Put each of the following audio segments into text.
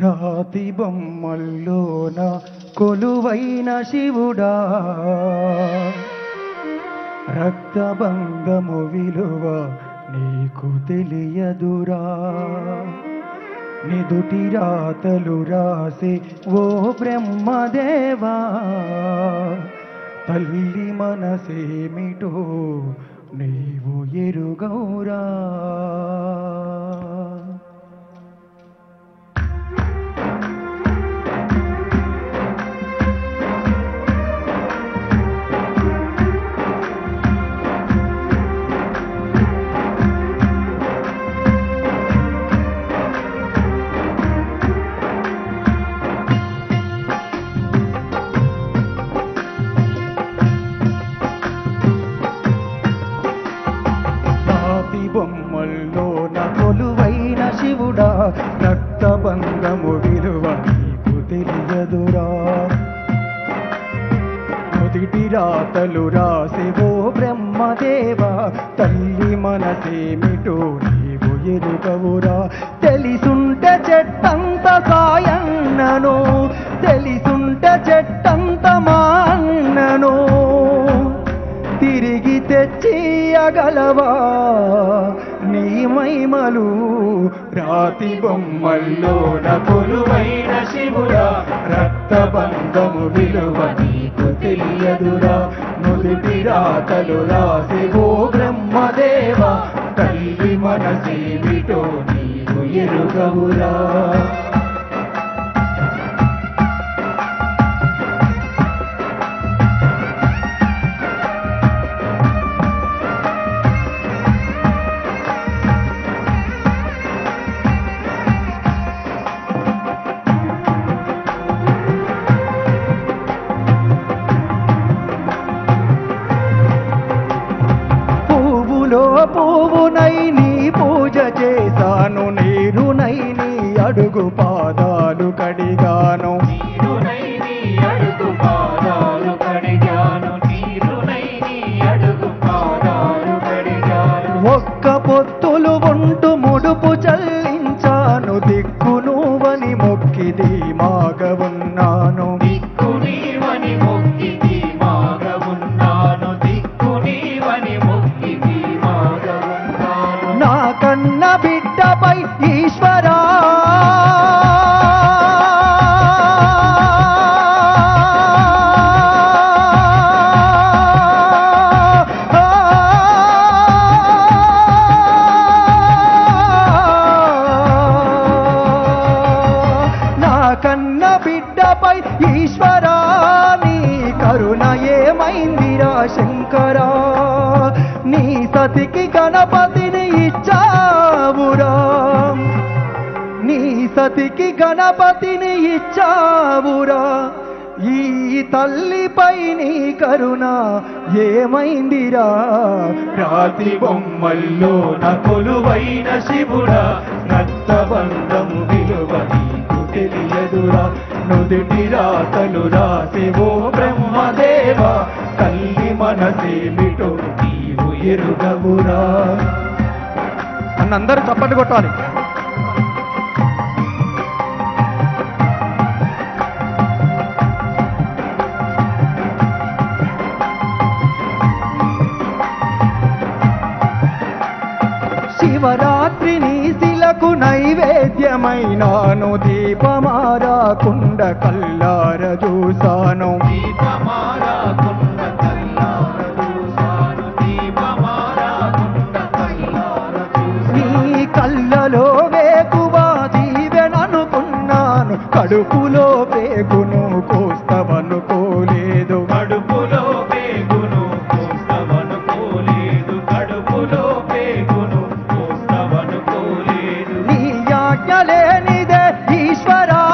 రాతి బొమ్మల్లోన కొలువైన శివుడా రక్తబంధము విలువ నీకు తెలియదురా నిదుటి రాతలు రాసే ఓ బ్రహ్మదేవా తల్లి మనసేమిటో నీవు ఎరుగౌరా బొమ్మల్లోన కొలువైన శివుడా రక్తబంధము విలువ నీకు తెలియదురా మొదటి రాతలు రాసే ఓ బ్రహ్మదేవా తల్లి మనసేమిటో నీవు ఎరుగవురా తెలిసుంటే చెట్టంత సాయన్నను తెలిసుంటే చెట్టంత మా అన్నను తిరిగి తెచ్చియగలవా నీ మహిమలు రాతి బొమ్మల్లోన కొలువైన శివుడా రక్తబంధము విలువ నీకు తెలియదురా నుదుటి రాతలు రాసే ఓ బ్రహ్మదేవా తల్లి మనసేమిటో నీవు ఎరుగవురా పువ్వునై నీ పూజ చేశాను నీరునై నీ అడుగు పాదాలు కడిగాను ఒక్క పొత్తులు ఉంటూ ముడుపు చల్లించాను దిక్కు నువ్వని మొక్కి ధీమాగా ఉన్నాను నా కన్న బిడ్డపై ఈశ్వరా నా కన్న బిడ్డపై ఈశ్వరా నీ కరుణ ఏమైందిరా శంకరా నీ సతికి గణపతిని ఇచ్చావురా నీ సతికి గణపతిని ఇచ్చావురా ఈ తల్లిపై నీ కరుణ ఏమైందిరా రాతి బొమ్మల్లోన కొలువైన శివుడా రక్తబంధము విలువ నీకు తెలియదురా నుదుటి రాతలు రాసే ఓ బ్రహ్మదేవా తల్లి మనసేమిటో నీవు ఎరుగవురా అన్నందరూ చప్పట్లు కొట్టాలి శివరాత్రి నీ శిలకు నైవేద్యమైనాను దీపమారాకుండ కల్లార చూసాను నీ కళ్ళలో వేకువా దీవెననుకున్నాను కడుపులో పేగును కోస్తవనుకోలేదు కడుపులో పేగును కోస్తవనుకోలేదు కడుపులో పేగును కోస్తవనుకోలేదు నీ ఆజ్ఞ లేనిదే ఈశ్వరా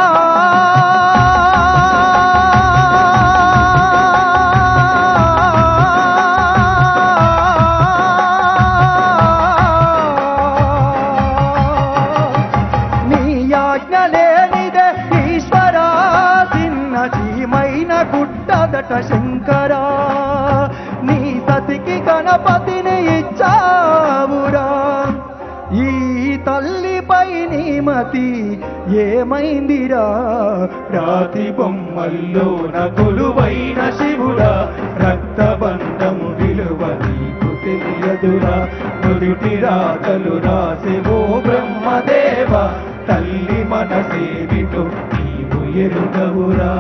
గుట్టదట శంకరా నీ సతికి గణపతిని ఇచ్చావురా ఈ తల్లిపై నీ మతి ఏమైందిరా రాతి బొమ్మల్లోన కొలువైన శివుడా రక్తబంధము విలువ నీకు తెలియదురా నుదుటి రాతలు రాసెవో బ్రహ్మదేవ తల్లి మనసేమిటో నీవు ఎరుగవురా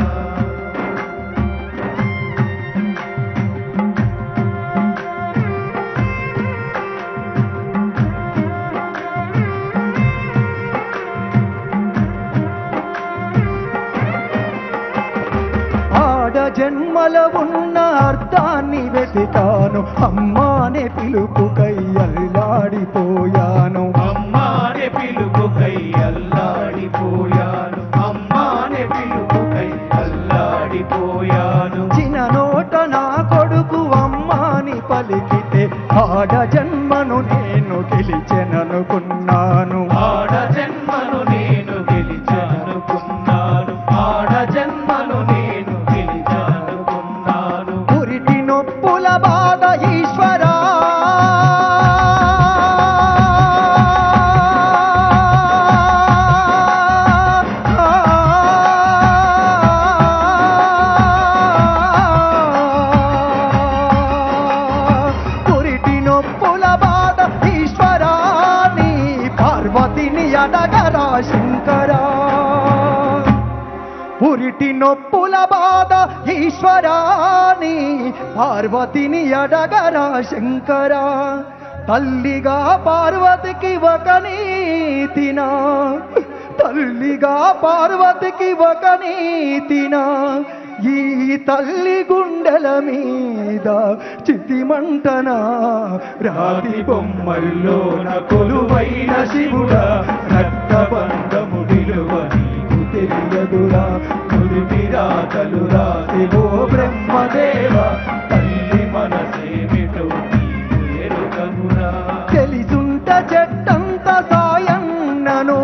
జన్మల ఉన్న అర్థాన్ని వెతికాను అమ్మానే పిలుపుకై అల్లాడిపోయాను అమ్మానే పిలుపుకై అల్లాడిపోయాను అమ్మానే పిలుపుకై అల్లాడిపోయాను చిన్న నోట నా కొడుకు అమ్మాని పలికితే ఆడ జన్మను నేను గెలిచెననుకున్నాను ఆడ జన్మను నేను గెలిచెననుకున్నాను ఆడ జన్మను నేను నొప్పుల బాధ ఈశ్వరా పురిటి నొప్పుల బాధ ఈశ్వరా నీ పార్వతిని అడగరా శంకరా పురిటి నొప్పుల బాధ ఈశ్వరాని పార్వతిని అడగరా శంకరా తల్లిగా పార్వతికి ఒక నీతినా తల్లిగా పార్వతికి ఒక నీతినా ఈ తల్లి గుండెల మీద చితిమంటనా రాతి బొమ్మల్లోన కొలువైన శివుడా రక్తబంధము విలువ నీకు తెలియదురా నుదుటి రాతలు రాసెవో బ్రహ్మదేవ తల్లి మనసేమిటో నీకు ఎరుగవురా తెలిసుంట చెట్టంత సాయన్నను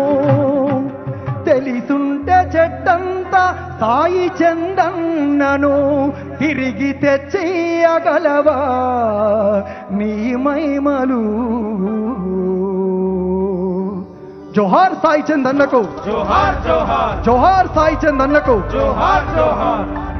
తెలిసుంట చెట్టంత సాయి చందన్నను తిరిగి తెచ్చియగలవా నీ మహిమలు జోహార్ సాయి చందన్నకు జోహార్ జోహార్ జోహార్ సాయి చందన్నకు జోహార్ జోహార్